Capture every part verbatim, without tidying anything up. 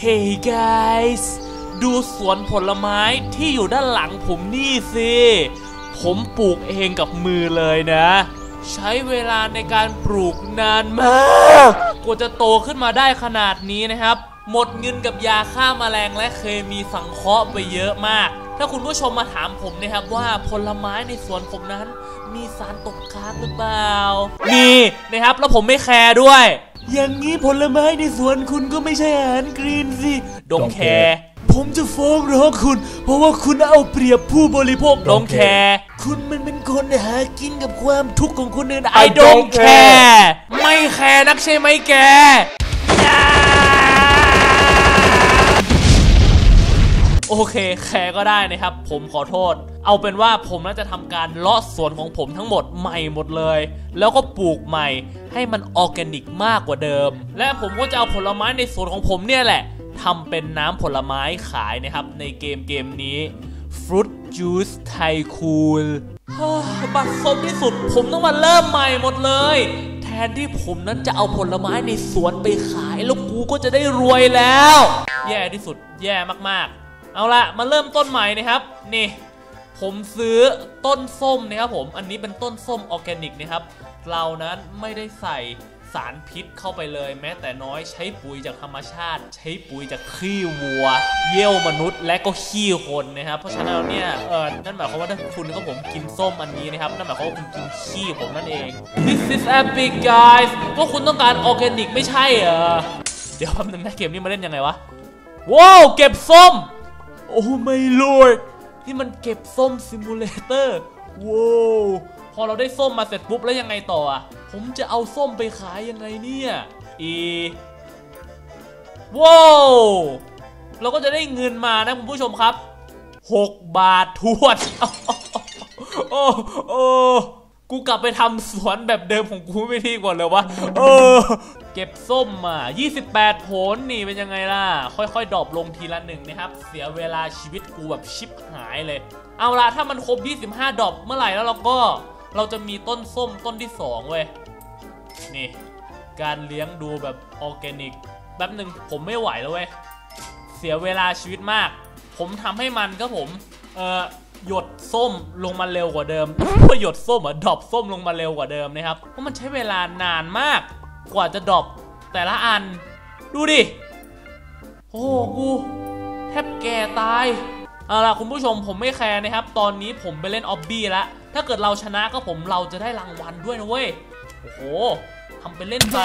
Hey guys ดูสวนผลไม้ที่อยู่ด้านหลังผมนี่สิผมปลูกเองกับมือเลยนะใช้เวลาในการปลูกนานมากกว่าจะโตขึ้นมาได้ขนาดนี้นะครับหมดเงินกับยาฆ่าแมลงและเคมีสังเคราะห์ไปเยอะมากถ้าคุณผู้ชมมาถามผมนะครับว่าผลไม้ในสวนผมนั้นมีสารตกค้างหรือเปล่ามีนะครับแล้วผมไม่แคร์ด้วยอย่างนี้ผลไม้ในสวนคุณก็ไม่ใช่อาหารกรีนสิดงแคร์ผมจะฟ้องร้องคุณเพราะว่าคุณเอาเปรียบผู้บริโภคดงแคร์คุณมันเป็นคนหากินกับความทุกข์ของคนอื่น I don't care ไม่แคร์นักใช่ไหมแกโอเคแคร์ก็ได้นะครับผมขอโทษเอาเป็นว่าผมน่าจะทำการเลาะสวนของผมทั้งหมดใหม่หมดเลยแล้วก็ปลูกใหม่ให้มันออร์แกนิกมากกว่าเดิมและผมก็จะเอาผลไม้ในสวนของผมเนี่ยแหละทำเป็นน้ำผลไม้ขายนะครับในเกมเกมนี้ Fruit Juice Tycoon บัตรซบที่สุดผมต้องมาเริ่มใหม่หมดเลยแทนที่ผมนั้นจะเอาผลไม้ในสวนไปขายแล้วกูก็จะได้รวยแล้วแย่ที่สุดแย่มากๆเอาละมาเริ่มต้นใหม่นะครับนี่ผมซื้อต้นส้มนะครับผมอันนี้เป็นต้นส้มออร์แกนิกนะครับเรานั้นไม่ได้ใส่สารพิษเข้าไปเลยแม้แต่น้อยใช้ปุ๋ยจากธรรมชาติใช้ปุ๋ยจากขี้วัวเยี่ยวมนุษย์และก็ขี้คนนะครับเพราะฉะนั้นเนี่ยเออนั่นหมายความว่าถ้าคุณกับผมกินส้มอันนี้นะครับนั่นหมายความว่าคุณกินขี้ผมนั่นเอง This is epic guys ว่าคุณต้องการออร์แกนิกไม่ใช่เหรอเดี๋ยวแป๊บนึงนะเกมนี้มาเล่นยังไงวะว้าวเก็บส้มโอ้ my lord ที่มันเก็บส้มซิมูเลเตอร์ว้าวพอเราได้ส้มมาเสร็จปุ๊บแล้วยังไงต่ออ่ะผมจะเอาส้มไปขายยังไงเนี่ยอีว้าวเราก็จะได้เงินมานะคุณผู้ชมครับหกบาททวนโอ้โอ้กูกลับไปทำสวนแบบเดิมของกูไม่ดีกว่าเลยวะเออเก็บส้มมายี่สิบแปดผลนี่เป็นยังไงล่ะค่อยๆดรอปลงทีละหนึ่งนะครับเสียเวลาชีวิตกูแบบชิบหายเลยเอาละถ้ามันครบยี่สิบห้าดรอปเมื่อไหร่แล้วเราก็เราจะมีต้นส้มต้นที่สองเว้ยนี่การเลี้ยงดูแบบออร์แกนิกแป๊บหนึ่งผมไม่ไหวแล้วเว้ยเสียเวลาชีวิตมากผมทำให้มันก็ผมเอ่อหยดส้มลงมาเร็วกว่าเดิมเพื่อหยดส้มอ่ะดรอปส้มลงมาเร็วกว่าเดิมนะครับเพราะมันใช้เวลานานมากกว่าจะดรอปแต่ละอันดูดิโอ้กูแทบแก่ตายเอาล่ะคุณผู้ชมผมไม่แคร์นะครับตอนนี้ผมไปเล่นออบบี้แล้วถ้าเกิดเราชนะก็ผมเราจะได้รางวัลด้วยนะเว้ยโอ้โหทำเป็นเล่นไป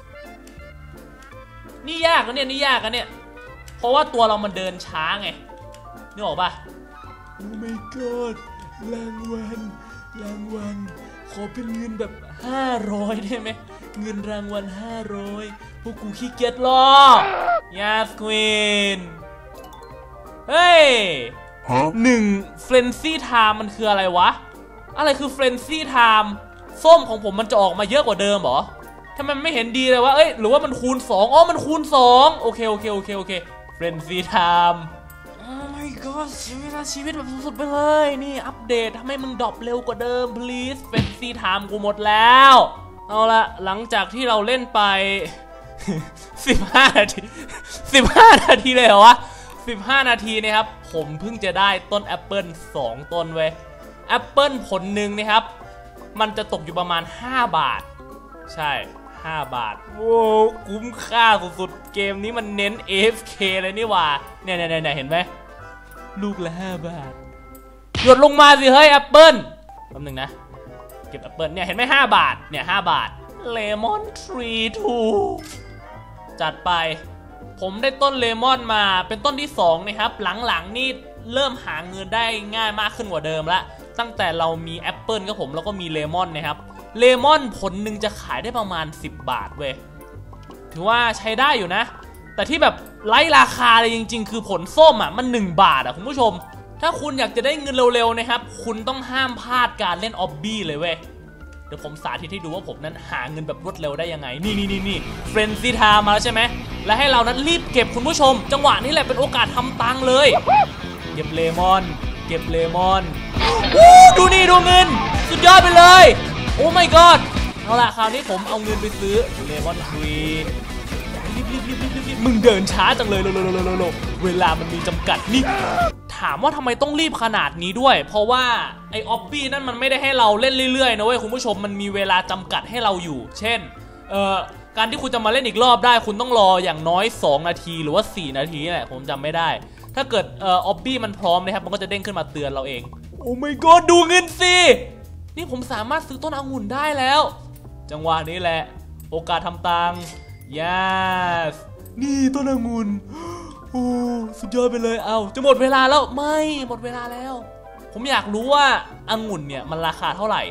นี่ยากนะเนี่ยนี่ยากนะเนี่ยเพราะว่าตัวเรามันเดินช้าไงนึกออกปะโอ้ my god รางวัลรางวัลขอเป็นเงินแบบห้าร้อยได้ไหมเงินรางวัลห้าร้อยพวกกูขี้เกียจรอยาสควีนเฮ้ยหนึ่งเฟรนซี่ไทม์มันคืออะไรวะอะไรคือเฟรนซี่ไทม์ส้มของผมมันจะออกมาเยอะกว่าเดิมเหรอทำไมไม่เห็นดีเลยวะเอ้ยหรือว่ามันคูณสองอ๋อมันคูณสองโอเคโอเคโอเคโอเคเฟรนซี่ไทม์โอ้ my god เสียเวลาชีวิตแบบสุดๆไปเลยนี่อัปเดตทำให้มึงดรอปเร็วกว่าเดิม please เฟรนซี่ไทม์กูหมดแล้วเอาละหลังจากที่เราเล่นไป สิบห้านาทีสิบห้านาทีเลยเหรอวะสิบห้านาทีนะครับผมเพิ่งจะได้ต้นแอปเปิลสองต้นเว้ยแอปเปิลผลหนึ่งนะครับมันจะตกอยู่ประมาณห้าบาทใช่ห้าบาทโว้คุ้มค่าสุดๆเกมนี้มันเน้น เอ เอฟ เค เลยนี่หว่าเนี่ยๆๆเห็นไหมลูกละห้าบาทหยดลงมาสิเฮ้ยแอปเปิลแป๊บนึงนะเก็บแอปเปิลเนี่ยเห็นไหมห้าบาทเนี่ยห้าบาทเลมอนทรีทูจัดไปผมได้ต้นเลมอนมาเป็นต้นที่สองนะครับหลังๆนี่เริ่มหาเงินได้ง่ายมากขึ้นกว่าเดิมละตั้งแต่เรามีแอปเปิลก็ผมแล้วก็มีเลมอนนะครับเลมอนผลหนึ่งจะขายได้ประมาณสิบบาทเว้ยถือว่าใช้ได้อยู่นะแต่ที่แบบไร้ราคาเลยจริงๆคือผลส้มอ่ะมันหนึ่งบาทอ่ะคุณผู้ชมถ้าคุณอยากจะได้เงินเร็วๆนะครับคุณต้องห้ามพลาดการเล่นออบบี้เลยเว้ยเดี๋ยวผมสาธิตให้ดูว่าผมนั้นหาเงินแบบรวดเร็วได้ยังไงนี่นี่นี่นี่เฟรนซี่ไทม์มาแล้วใช่ไหมและให้เรานั้นรีบเก็บคุณผู้ชมจังหวะนี้แหละเป็นโอกาสทำตังค์เลยเก็บเลมอนเก็บเลมอนดูนี่ดูเงินสุดยอดไปเลยโอ้ my god เอาล่ะคราวนี้ผมเอาเงินไปซื้อเลมอนทรีรีบรีบรีบรีบรีบมึงเดินช้าจังเลยโลโลโลโลโลเวลามันมีจำกัดนี่ถามว่าทำไมต้องรีบขนาดนี้ด้วยเพราะว่าไอ้ออบบี้นั่นมันไม่ได้ให้เราเล่นเรื่อยๆนะเว้ยคุณผู้ชมมันมีเวลาจำกัดให้เราอยู่เช่นเอ่อการที่คุณจะมาเล่นอีกรอบได้คุณต้องรออย่างน้อยสองนาทีหรือว่าสี่นาทีแหละผมจำไม่ได้ถ้าเกิดเอ่อออบบี้มันพร้อมนะครับมันก็จะเด้งขึ้นมาเตือนเราเองโอ้ my god ดูเงินสินี่ผมสามารถซื้อต้นองุ่นได้แล้วจังหวะนี้แหละโอกาสทำตังค์ yes นี่ต้นองุ่นโอ้สุดยอดไปเลยเอาจะหมดเวลาแล้วไม่หมดเวลาแล้วผมอยากรู้ว่าองุ่นเนี่ยมันราคาเท่าไหร่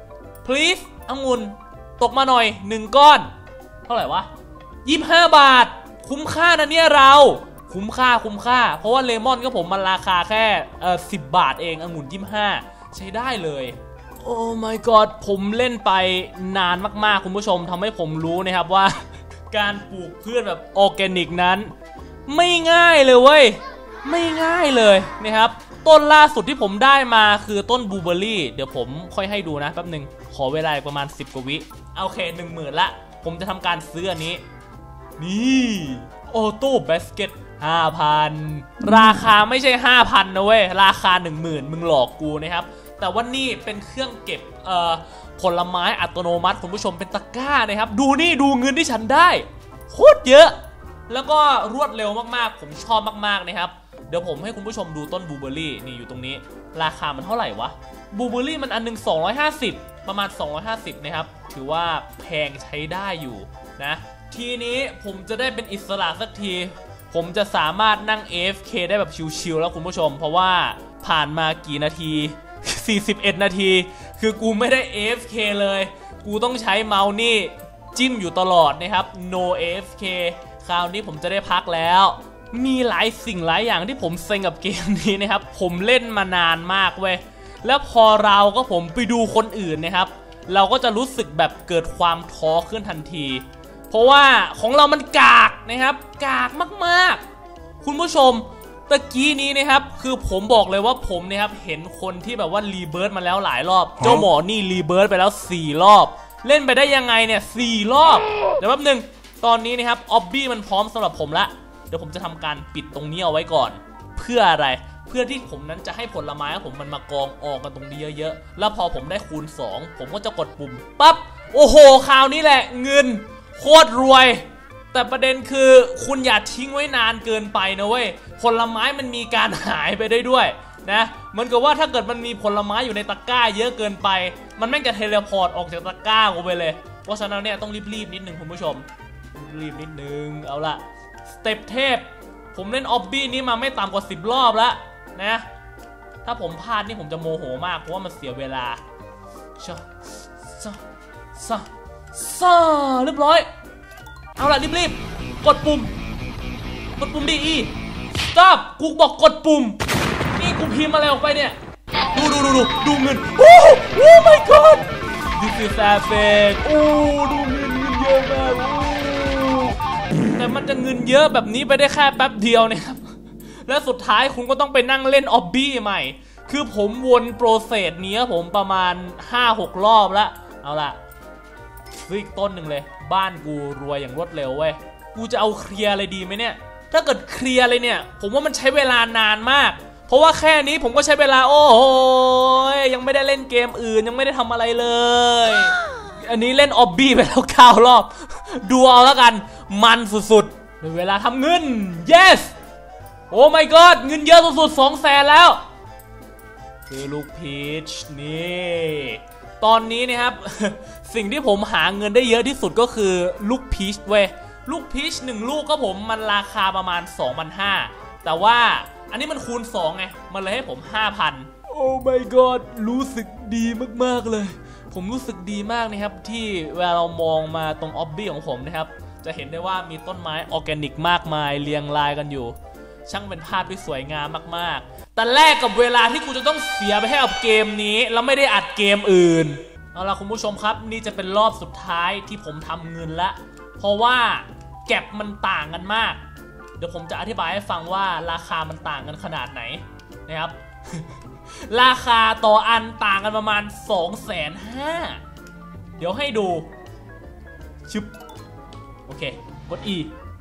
please องุ่นตกมาหน่อยหนึ่งก้อนเท่าไหร่วะยี่สิบห้าบาทคุ้มค่านะเนี่ยเราคุ้มค่าคุ้มค่าเพราะว่าเลมอนก็ผมมันราคาแค่เอ่อสิบบาทเององุ่นยี่สิบห้าใช้ได้เลยโอ้ my god ผมเล่นไปนานมากๆคุณผู้ชมทำให้ผมรู้นะครับว่าการปลูกพืชแบบออร์แกนิกนั้นไม่ง่ายเลยเว้ยไม่ง่ายเลยนะครับต้นล่าสุดที่ผมได้มาคือต้นบลูเบอร์รี่เดี๋ยวผมค่อยให้ดูนะแป๊บนึงขอเวลาประมาณสิบกว่าวิโอเคหนึ่งหมื่นละผมจะทำการซื้ออันนี้นี่ออโต้บาสเกตห้าพันราคาไม่ใช่ห้าพันนะเว้ยราคาหนึ่งหมื่นมึงหลอกกูนะครับแต่ว่านี่เป็นเครื่องเก็บเอ่อผลไม้อัตโนมัติคุณผู้ชมเป็นตะกร้านะครับดูนี่ดูเงินที่ฉันได้โคตรเยอะแล้วก็รวดเร็วมากๆผมชอบมากๆนะครับเดี๋ยวผมให้คุณผู้ชมดูต้นบลูเบอร์รี่นี่อยู่ตรงนี้ราคามันเท่าไหร่วะบลูเบอร์รี่มันอันหนึ่งสองร้อยห้าสิบประมาณสองร้อยห้าสิบนะครับถือว่าแพงใช้ได้อยู่นะทีนี้ผมจะได้เป็นอิสระสักทีผมจะสามารถนั่ง เอ เอฟ เค ได้แบบชิลๆแล้วคุณผู้ชมเพราะว่าผ่านมากี่นาทีสี่สิบเอ็ดนาทีคือกูไม่ได้ เอ เอฟ เค เลยกูต้องใช้เมาส์นี่จิ้มอยู่ตลอดนะครับ no เอ เอฟ เค คราวนี้ผมจะได้พักแล้วมีหลายสิ่งหลายอย่างที่ผมเซ็งกับเกมนี้นะครับผมเล่นมานานมากเว้ยแล้วพอเราก็ผมไปดูคนอื่นนะครับเราก็จะรู้สึกแบบเกิดความท้อขึ้นทันทีเพราะว่าของเรามันกากนะครับกากมากๆคุณผู้ชมตะกี้นี้นะครับคือผมบอกเลยว่าผมนะครับเห็นคนที่แบบว่ารีเบิร์ตมาแล้วหลายรอบเจ้าหมอนี่รีเบิร์ตไปแล้วสี่รอบเล่นไปได้ยังไงเนี่ยสี่รอบเดี๋ยวแป๊บนึงตอนนี้นะครับออบบี้มันพร้อมสำหรับผมละเดี๋ยวผมจะทำการปิดตรงนี้เอาไว้ก่อนเพื่ออะไรเพื่อที่ผมนั้นจะให้ผลไม้ของผมมันมากองออกกันตรงนี้เยอะๆแล้วพอผมได้คูณสองผมก็จะกดปุ่มปั๊บโอ้โหคราวนี้แหละเงินโคตรรวยแต่ประเด็นคือคุณอย่าทิ้งไว้นานเกินไปนะเว้ยผลไม้มันมีการหายไปได้ด้วยนะเหมือนกับว่าถ้าเกิดมันมีผลไม้อยู่ในตะกร้าเยอะเกินไปมันแม่งจะเทเลพอร์ตออกจากตะกร้ากูไปเลยเพราะฉะนั้นเนี่ยต้องรีบๆนิดนึงคุณผู้ชมรีบนิดนึงเอาละสเต็ปเทพผมเล่นออบบี้นี้มาไม่ต่ำกว่าสิบรอบแล้วนะถ้าผมพลาดนี่ผมจะโมโหมากเพราะว่ามันเสียเวลาชะซะซะซะเรียบร้อยเอาล่ะรีบๆกดปุ่มกดปุ่มดีอี stop กูบอกกดปุ่มนี่กูพิมพ์อะไรออกไปเนี่ยดูดูดูดูดูเงินโอ้โอ้ my god this is perfect โอ้ดูเงินเงินเยอะมากแต่มันจะเงินเยอะแบบนี้ไปได้แค่แป๊บเดียวนะครับและสุดท้ายคุณก็ต้องไปนั่งเล่นออบบี้ใหม่คือผมวนโปรเซสนี้ผมประมาณ ห้าหก รอบแล้วเอาล่ะซื้ออีกต้นหนึ่งเลยบ้านกูรวยอย่างรวดเร็วเว้ยกูจะเอาเคลียร์อะไรดีไหมเนี่ยถ้าเกิดเคลียร์เลยเนี่ยผมว่ามันใช้เวลานานมากเพราะว่าแค่นี้ผมก็ใช้เวลาโอ้โหยังไม่ได้เล่นเกมอื่นยังไม่ได้ทำอะไรเลยอันนี้เล่นออบบี้ไปแล้วเก้ารอบดูเอาแล้วกันมันสุดๆในเวลาทำเงิน yes โอ้ my god เงินเยอะสุดๆสองแสนแล้วคือลูกพีชนี่ตอนนี้นะครับสิ่งที่ผมหาเงินได้เยอะที่สุดก็คือลูกพีชเว้ยลูกพีชหนึ่งลูกก็ผมมันราคาประมาณ สองพันห้าร้อย แต่ว่าอันนี้มันคูณสองไงมันเลยให้ผม ห้าพัน โอ้ my god รู้สึกดีมากๆเลยผมรู้สึกดีมากนะครับที่เวลาเรามองมาตรงออบบี้ของผมนะครับจะเห็นได้ว่ามีต้นไม้ออร์แกนิกมากมายเรียงรายกันอยู่ช่างเป็นภาพที่สวยงามมากๆแต่แลกกับเวลาที่กูจะต้องเสียไปให้กับเกมนี้แล้วไม่ได้อัดเกมอื่นเอาล่ะคุณผู้ชมครับนี่จะเป็นรอบสุดท้ายที่ผมทำเงินละเพราะว่าแก็บมันต่างกันมากเดี๋ยวผมจะอธิบายให้ฟังว่าราคามันต่างกันขนาดไหนนะครับ ราคาต่ออันต่างกันประมาณ สองแสนห้าหมื่น เดี๋ยวให้ดูชึบโอเคกด E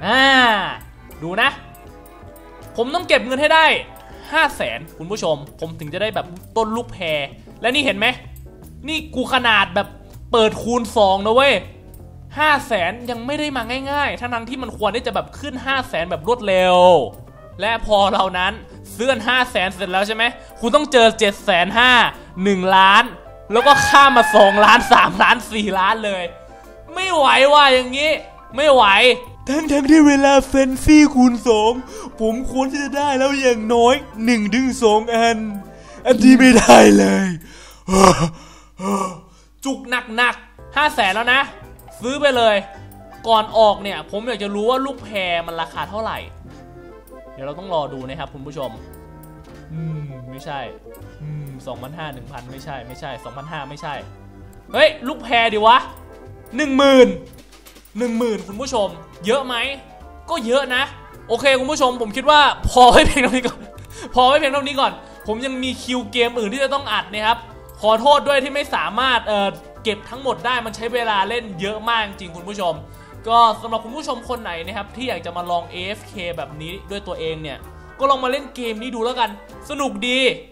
อ่าดูนะผมต้องเก็บเงินให้ได้ห้าแสนคุณผู้ชมผมถึงจะได้แบบต้นลูกแพรและนี่เห็นไหมนี่กูขนาดแบบเปิดคูณสองนะเว้ยห้าแสนยังไม่ได้มาง่ายๆทั้งที่มันควรที่จะแบบขึ้นห้าแสนแบบรวดเร็วและพอเรานั้นซื้อห้าแสนเสร็จแล้วใช่ไหมคุณต้องเจอเจ็ดแสนห้าหนึ่งล้านแล้วก็ข้ามมาสองล้านสามล้านสี่ล้านเลยไม่ไหวว่ะอย่างนี้ไม่ไหวทั้งทั้งที่เวลาเฟนซี่คูณสองผมควรที่จะได้แล้วอย่างน้อยหนึ่งถึงสองอันอันที่ไม่ได้เลยจุกหนักหนักห้าแสนแล้วนะซื้อไปเลยก่อนออกเนี่ยผมอยากจะรู้ว่าลูกแพรมันราคาเท่าไหร่เดี๋ยวเราต้องรอดูนะครับคุณผู้ชมอืมไม่ใช่อืมสองพันห้าหนึ่งพันไม่ใช่ไม่ใช่สองพันห้าไม่ใช่เฮ้ยลูกแพรดิวะหนึ่งหมื่นหนึ่งหมื่นคุณผู้ชมเยอะไหมก็เยอะนะโอเคคุณผู้ชมผมคิดว่าพอให้เพียงเท่านี้ก่อนพอให้เพียงเท่านี้ก่อนผมยังมีคิวเกมอื่นที่จะต้องอัดนะครับขอโทษด้วยที่ไม่สามารถเอ่อเก็บทั้งหมดได้มันใช้เวลาเล่นเยอะมากจริงคุณผู้ชมก็สำหรับคุณผู้ชมคนไหนนะครับที่อยากจะมาลอง เอ เอฟ เค แบบนี้ด้วยตัวเองเนี่ยก็ลองมาเล่นเกมนี้ดูแล้วกันสนุกดี